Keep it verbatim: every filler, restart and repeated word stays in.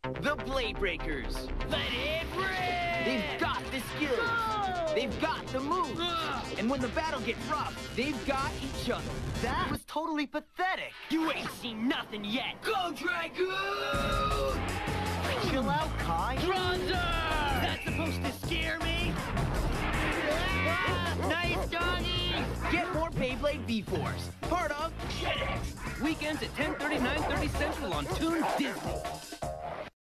The Blade Breakers. Let it rip! They've got the skills. Go! They've got the moves. Ugh. And when the battle gets rough, they've got each other. That was totally pathetic. You ain't seen nothing yet. Go, Dragoon! Chill out, Kai. Bronzer! That's supposed to scare me? Ah, nice doggy! Get more Beyblade V fours. Part of Jetix! Weekends at ten thirty, nine thirty Central on Toon Disney.